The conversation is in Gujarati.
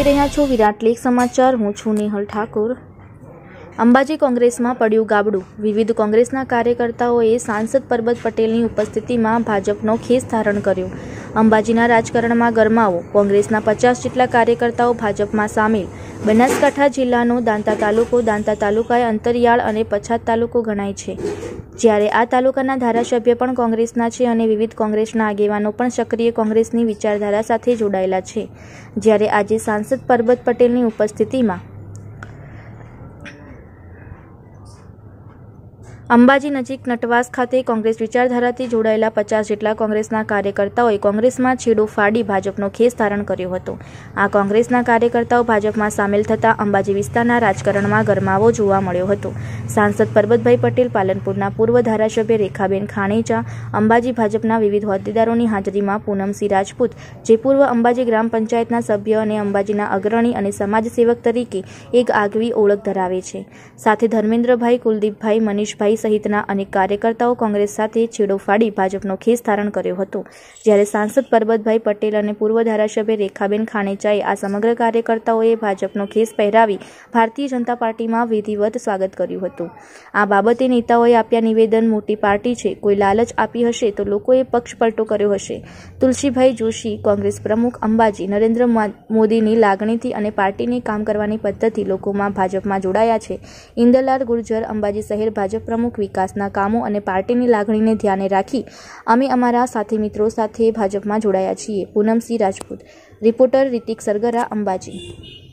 રહ્યા છો વિરાટ લેખ સમાચાર। હું છું નેહલ ઠાકોર। અંબાજી કોંગ્રેસમાં પડ્યું ગાબડું। વિવિધ કોંગ્રેસના કાર્યકર્તાઓએ સાંસદ પરબત પટેલની ઉપસ્થિતિમાં ભાજપનો ખેસ ધારણ કર્યો। અંબાજીના રાજકારણમાં ગરમાવો। કોંગ્રેસના 50 જેટલા કાર્યકર્તાઓ ભાજપમાં સામેલ। બનાસકાંઠા જિલ્લાનો દાંતા તાલુકા એ અંતરિયાળ અને પછાત તાલુકો ગણાય છે, જ્યારે આ તાલુકાના ધારાસભ્ય પણ કોંગ્રેસના છે અને વિવિધ કોંગ્રેસના આગેવાનો પણ સક્રિય કોંગ્રેસની વિચારધારા સાથે જોડાયેલા છે। જ્યારે આજે સાંસદ પરબત પટેલની ઉપસ્થિતિમાં અંબાજી નજીક નટવાસ ખાતે કોંગ્રેસ વિચારધારાથી જોડાયેલા 50 જેટલા કોંગ્રેસના કાર્યકર્તાઓએ કોંગ્રેસમાં છેડો ફાડી ભાજપનો ખેસ ધારણ કર્યો હતો। આ કોંગ્રેસના કાર્યકર્તાઓ ભાજપમાં સામેલ થતાં અંબાજી વિસ્તારના રાજકારણમાં ગરમાવો જોવા મળ્યો હતો। સાંસદ પરબતભાઈ પટેલ, પાલનપુરના પૂર્વ ધારાસભ્ય રેખાબેન ખાણેચા, અંબાજી ભાજપના વિવિધ હોદ્દેદારોની હાજરીમાં પૂનમસિંહ રાજપૂત, જે પૂર્વ અંબાજી ગ્રામ પંચાયતના સભ્ય અને અંબાજીના અગ્રણી અને સમાજસેવક તરીકે એક આગવી ઓળખ ધરાવે છે, સાથે ધર્મેન્દ્રભાઈ, કુલદીપભાઈ, મનીષભાઈ સહિતના અનેક કાર્યકર્તાઓ કોંગ્રેસ સાથે છેડો ફાડી ભાજપનો ખેસ ધારણ કર્યો હતો। જ્યારે સાંસદ પરબતભાઈ પટેલ અને પૂર્વ ધારાસભ્ય રેખાબેન ખાણેચાએ આ સમગ્ર કાર્યકર્તાઓએ ભાજપનો ખેસ પહેરાવી ભારતીય જનતા પાર્ટીમાં વિધિવત સ્વાગત કર્યું હતું। આ બાબતે નેતાઓએ આપ્યા નિવેદન, મોટી પાર્ટી છે, કોઈ લાલચ આપી હશે તો લોકોએ પક્ષ પલટો કર્યો હશે। તુલસીભાઈ જોશી, કોંગ્રેસ પ્રમુખ, અંબાજી, નરેન્દ્ર મોદીની લાગણીથી અને પાર્ટીની કામ કરવાની પદ્ધતિ લોકોમાં ભાજપમાં જોડાયા છે। ઇન્દરલાલ ગુર્જર, અંબાજી શહેર ભાજપ પ્રમુખ, વિકાસના કામો અને પાર્ટીની લાગણીને ધ્યાને રાખી અમે અમારા સાથી મિત્રો સાથે ભાજપમાં જોડાયા છીએ। પૂનમસિંહ રાજપૂત, રિપોર્ટર રિતિક સરગરા, અંબાજી।